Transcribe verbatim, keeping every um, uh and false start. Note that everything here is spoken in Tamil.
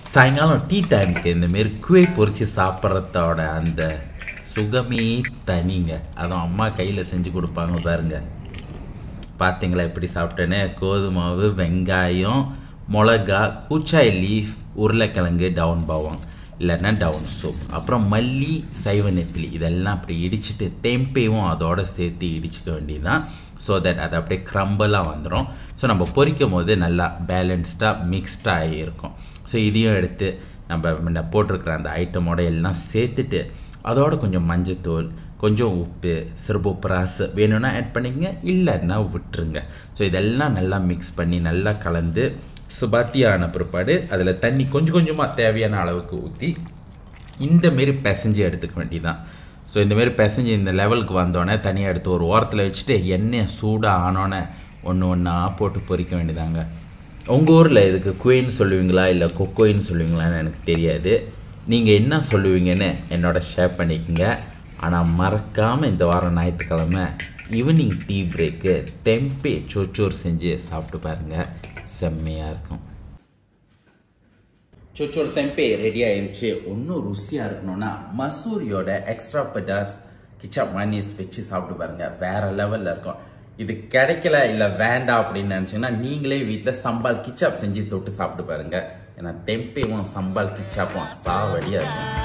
சாயங்காலம் டீ டைமுக்கு இந்தமாரி குவை பொரித்து சாப்பிட்றதோட அந்த சுகமே தனிங்க. அதுவும் அம்மா கையில் செஞ்சு கொடுப்பாங்க பாருங்க. பார்த்தீங்களா எப்படி சாப்பிட்டேன்னு? கோதுமாவு, வெங்காயம், மிளகா, கூச்சாய் லீஃப், உருளைக்கிழங்கு, டவுன் பாவாங் இல்லைன்னா டவுன் சூப், அப்புறம் மல்லி, சைவ நெத்திலி இதெல்லாம் அப்படி இடிச்சிட்டு தெம்பேவும் அதோடு சேர்த்து இடிச்சிக்க வேண்டியதுதான். ஸோ தட் அது அப்படியே க்ரம்பலாக வந்துடும். ஸோ நம்ம பொரிக்கும் போது நல்லா பேலன்ஸ்டாக மிக்ஸ்டாக இருக்கும். ஸோ இதையும் எடுத்து நம்ம முன்ன போட்டிருக்கிற அந்த ஐட்டமோட எல்லாம் சேர்த்துட்டு அதோட கொஞ்சம் மஞ்சத்தூள், கொஞ்சம் உப்பு, சிறுபுப்பராசு வேணும்னா ஆட் பண்ணிக்கங்க, இல்லைன்னா விட்டுருங்க. ஸோ இதெல்லாம் நல்லா மிக்ஸ் பண்ணி நல்லா கலந்து சுபாத்தியான பிற்பாடு அதில் தண்ணி கொஞ்சம் கொஞ்சமாக தேவையான அளவுக்கு ஊற்றி இந்தமாரி பிசைஞ்சு எடுத்துக்க வேண்டியதான். ஸோ இந்தமாரி பிசைஞ்சு இந்த லெவலுக்கு வந்தோடனே தனியாக எடுத்து ஒரு ஓரத்தில் வச்சுட்டு எண்ணெய் சூடாக ஆனோடனே ஒன்று ஒன்றா போட்டு பொரிக்க வேண்டியதாங்க. உங்கள் ஊரில் இதுக்கு குயின்னு சொல்லுவீங்களா இல்லை கொக்கோயின்னு சொல்லுவீங்களான்னு எனக்கு தெரியாது. நீங்கள் என்ன சொல்லுவீங்கன்னு என்னோட ஷேர் பண்ணிக்கோங்க. ஆனால் மறக்காமல் இந்த வாரம் ஞாயிற்றுக்கிழமை ஈவினிங் டீ பிரேக்கு தெம்பே சோச்சோர் செஞ்சு சாப்பிட்டு பாருங்கள், செம்மையாக இருக்கும். சோச்சோர் தெம்பே ரெடி ஆயிடுச்சு. ஒன்றும் ருசியாக இருக்கணும்னா மசூரியோட எக்ஸ்ட்ரா பெட்டாஸ் கிச்சப் மனிஸ் வச்சு சாப்பிட்டு பாருங்கள், வேறு லெவலில் இருக்கும். இது கிடைக்கல இல்லை வேண்டாம் அப்படின்னு நினச்சிங்கன்னா நீங்களே வீட்டில் சம்பால் கிச்சாப் செஞ்சு தொட்டு சாப்பிட்டு பாருங்கள். ஏன்னா தெம்பேவும் சம்பால் கிச்சாப்பும் சாவடியாக இருக்கும்.